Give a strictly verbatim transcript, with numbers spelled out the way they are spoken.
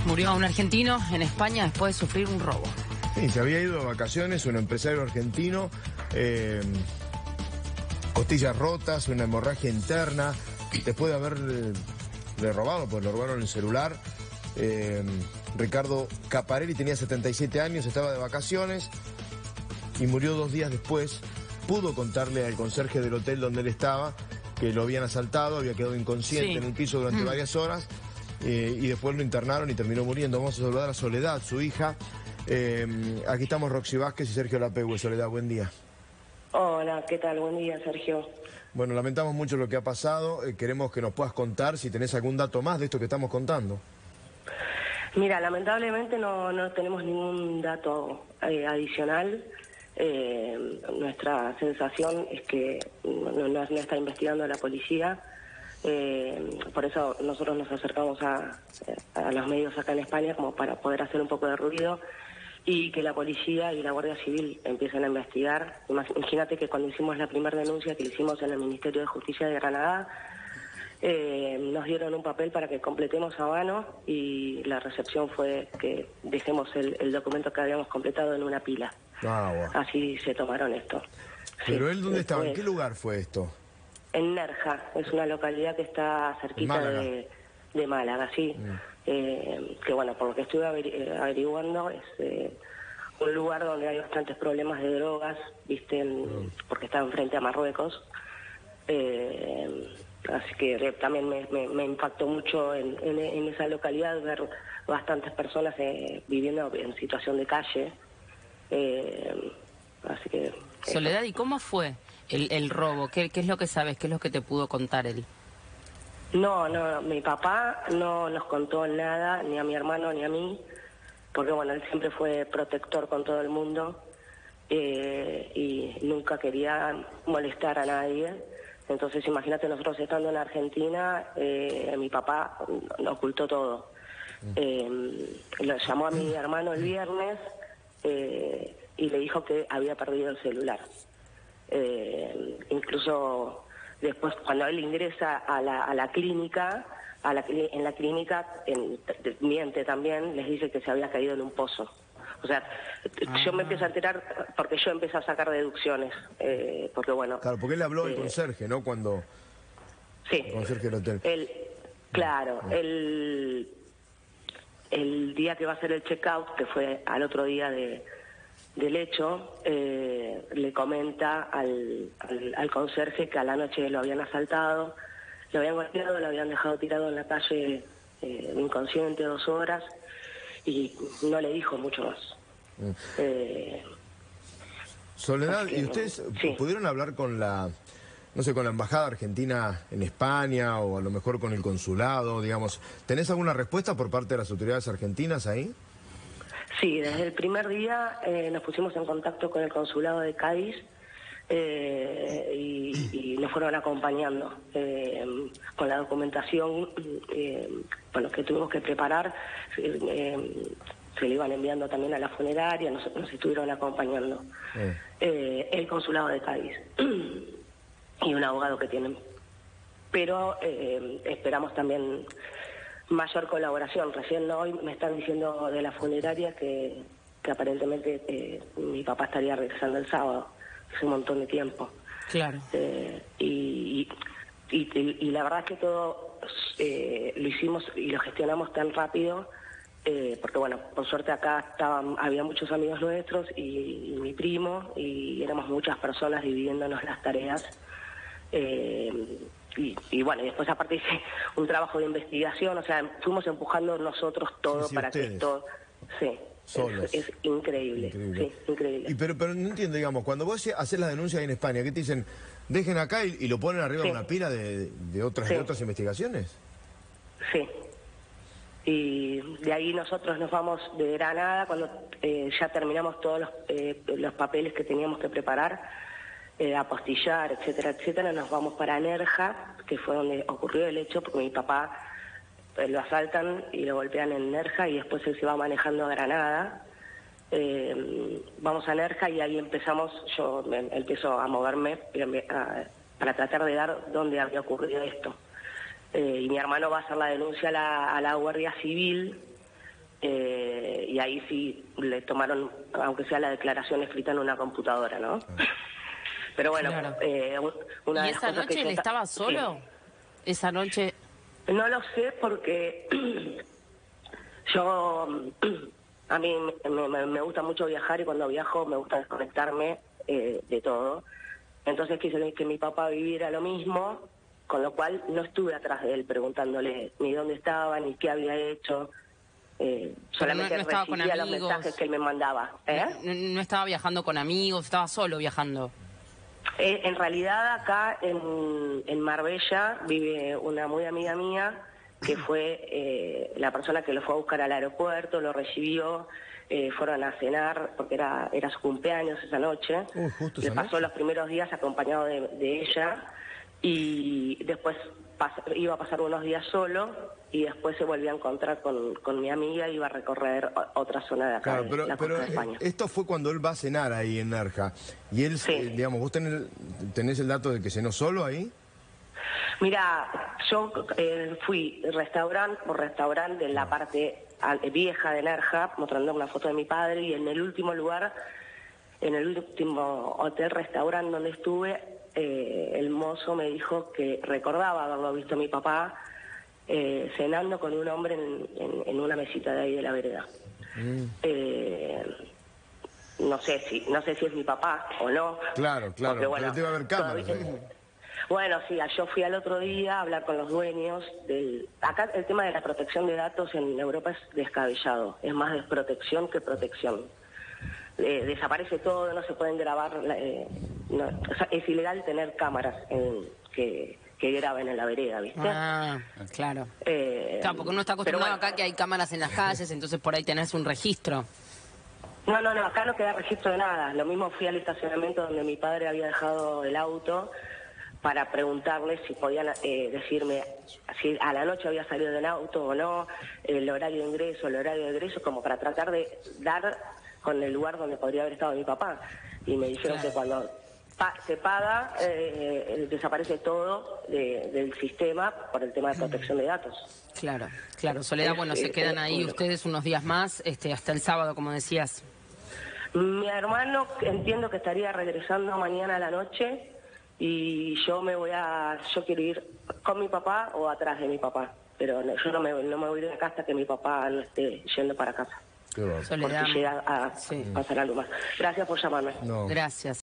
Murió un argentino en España después de sufrir un robo. Sí, se había ido de vacaciones un empresario argentino, eh, costillas rotas, una hemorragia interna, después de haberle le robado, pues le robaron el celular. Eh, Ricardo Caparelli tenía setenta y siete años, estaba de vacaciones y murió dos días después. Pudo contarle al conserje del hotel donde él estaba que lo habían asaltado, había quedado inconsciente sí. en el piso durante mm. varias horas. Eh, y después lo internaron y terminó muriendo. Vamos a saludar a Soledad, su hija. Eh, aquí estamos Roxy Vázquez y Sergio Lapehue. Soledad, buen día. Hola, ¿qué tal? Buen día, Sergio. Bueno, lamentamos mucho lo que ha pasado. Eh, queremos que nos puedas contar si tenés algún dato más de esto que estamos contando. Mira, lamentablemente no, no tenemos ningún dato eh, adicional. Eh, nuestra sensación es que no, no, no está investigando la policía. Eh, por eso nosotros nos acercamos a, a los medios acá en España como para poder hacer un poco de ruido y que la policía y la Guardia Civil empiecen a investigar. Imagínate que cuando hicimos la primera denuncia que hicimos en el Ministerio de Justicia de Granada, eh, nos dieron un papel para que completemos a mano y la recepción fue que dejemos el, el documento que habíamos completado en una pila. Ah, bueno. Así se tomaron esto. ¿Pero sí, él dónde estaba? Fue... ¿En qué lugar fue esto? En Nerja, es una localidad que está cerquita de, de Málaga, sí. Mm. Eh, que bueno, por lo que estuve averi averiguando, es eh, un lugar donde hay bastantes problemas de drogas, viste, en, mm. porque está enfrente a Marruecos. Eh, así que también me, me, me impactó mucho en, en, en esa localidad ver bastantes personas eh, viviendo en situación de calle. Eh, así que... Soledad, ¿y cómo fue el, el robo? ¿Qué, ¿Qué es lo que sabes? ¿Qué es lo que te pudo contar él? No, no, mi papá no nos contó nada, ni a mi hermano ni a mí, porque bueno, él siempre fue protector con todo el mundo eh, y nunca quería molestar a nadie. Entonces imagínate, nosotros estando en Argentina, eh, mi papá ocultó todo. Eh, lo llamó a mi hermano el viernes eh, y le dijo que había perdido el celular. Eh, incluso después cuando él ingresa a la, a la clínica, a la, en la clínica en, miente también, les dice que se había caído en un pozo. O sea, ah. yo me empiezo a enterar porque yo empecé a sacar deducciones, eh, porque bueno... Claro, porque él habló eh, el conserje, ¿no? Cuando... Sí. El conserje del hotel. El, claro, ah. el, el día que va a hacer el check-out, que fue al otro día de... del hecho, eh, le comenta al, al, al conserje que a la noche lo habían asaltado, lo habían golpeado, lo habían dejado tirado en la calle eh, inconsciente dos horas y no le dijo mucho más. Mm. Eh, Soledad, ¿y ustedes sí. pudieron hablar con la, no sé, con la embajada argentina en España o a lo mejor con el consulado, digamos? ¿Tenés alguna respuesta por parte de las autoridades argentinas ahí? Sí, desde el primer día eh, nos pusimos en contacto con el consulado de Cádiz eh, y, y nos fueron acompañando eh, con la documentación eh, bueno, que tuvimos que preparar. Eh, se le iban enviando también a la funeraria, nos, nos estuvieron acompañando. Eh. Eh, el consulado de Cádiz y un abogado que tienen. Pero eh, esperamos también... mayor colaboración. Recién hoy me están diciendo de la funeraria que, que aparentemente eh, mi papá estaría regresando el sábado. Es un montón de tiempo. Claro. Eh, y, y, y, y la verdad es que todo eh, lo hicimos y lo gestionamos tan rápido, eh, porque bueno, por suerte acá estaban, había muchos amigos nuestros y, y mi primo, y éramos muchas personas dividiéndonos las tareas. Eh, Y, y bueno, y después aparte hice un trabajo de investigación, o sea, fuimos empujando nosotros todo sí, sí, para ustedes. que esto... Sí, es, es increíble, increíble. Sí, increíble. Y pero, pero no entiendo, digamos, cuando vos haces la denuncia ahí en España, ¿qué te dicen? Dejen acá y, y lo ponen arriba sí. de una pila de, de, otras, sí. de otras investigaciones. Sí. Y de ahí nosotros nos vamos de Granada, cuando eh, ya terminamos todos los, eh, los papeles que teníamos que preparar, Eh, apostillar, etcétera, etcétera, nos vamos para Nerja, que fue donde ocurrió el hecho, porque mi papá eh, lo asaltan y lo golpean en Nerja y después él se va manejando a Granada. Eh, vamos a Nerja y ahí empezamos, yo me, empiezo a moverme a, para tratar de dar dónde había ocurrido esto. Eh, y mi hermano va a hacer la denuncia a la, a la Guardia Civil eh, y ahí sí le tomaron, aunque sea la declaración escrita en una computadora, ¿no? Ah. Pero bueno, claro. eh, una ¿Y de las esa cosas noche que él yo... estaba solo? Sí. ¿Esa noche? No lo sé porque yo... A mí me, me, me gusta mucho viajar y cuando viajo me gusta desconectarme eh, de todo. Entonces quise que mi papá viviera lo mismo, con lo cual no estuve atrás de él preguntándole ni dónde estaba, ni qué había hecho. Eh, solamente no, no recibía los mensajes que él me mandaba. ¿Eh? No, no estaba viajando con amigos, estaba solo viajando. Eh, en realidad acá en, en Marbella vive una muy amiga mía que fue eh, la persona que lo fue a buscar al aeropuerto, lo recibió, eh, fueron a cenar porque era era su cumpleaños esa noche. Uh, justo Le esa pasó noche. los primeros días acompañado de, de ella y después pas, iba a pasar unos días solo y después se volvió a encontrar con, con mi amiga y iba a recorrer otra zona de acá, Claro, de pero, la pero costa de España. esto fue cuando él va a cenar ahí en Nerja. Y él, Sí. eh, digamos, ¿vos tenés, tenés el dato de que cenó solo ahí? Mira, yo eh, fui restaurante por restaurante en la parte vieja de Nerja, mostrando una foto de mi padre, y en el último lugar, en el último hotel-restaurante donde estuve, eh, el mozo me dijo que recordaba haberlo visto a mi papá eh, cenando con un hombre en, en, en una mesita de ahí de la vereda. Mm. Eh, no sé si no sé si es mi papá o no. Claro, claro, porque, bueno, pero debe haber cámaras todavía, ahí. Bueno, sí, yo fui al otro día a hablar con los dueños del... Acá el tema de la protección de datos en Europa es descabellado, es más desprotección que protección. Eh, desaparece todo, no se pueden grabar, eh, no, o sea, es ilegal tener cámaras en, que, que graben en la vereda, ¿viste? Ah, claro. Eh, claro, porque uno está acostumbrado bueno, acá que hay cámaras en las calles, entonces por ahí tenés un registro. No, no, no, acá no queda registro de nada. Lo mismo fui al estacionamiento donde mi padre había dejado el auto para preguntarles si podían eh, decirme si a la noche había salido del auto o no, el horario de ingreso, el horario de egreso, como para tratar de dar con el lugar donde podría haber estado mi papá. Y me dijeron claro. que cuando pa se paga, eh, desaparece todo de, del sistema por el tema de protección de datos. Claro, claro. Soledad, es, bueno, se quedan ahí es, ustedes unos días más, este, hasta el sábado, como decías. Mi hermano entiendo que estaría regresando mañana a la noche. Y yo me voy a, yo quiero ir con mi papá o atrás de mi papá, pero no, yo no me, no me voy de casa hasta que mi papá no esté yendo para casa. Qué bueno. Soledad, porque llega a sí. pasar algo más. Gracias por llamarme. No. Gracias.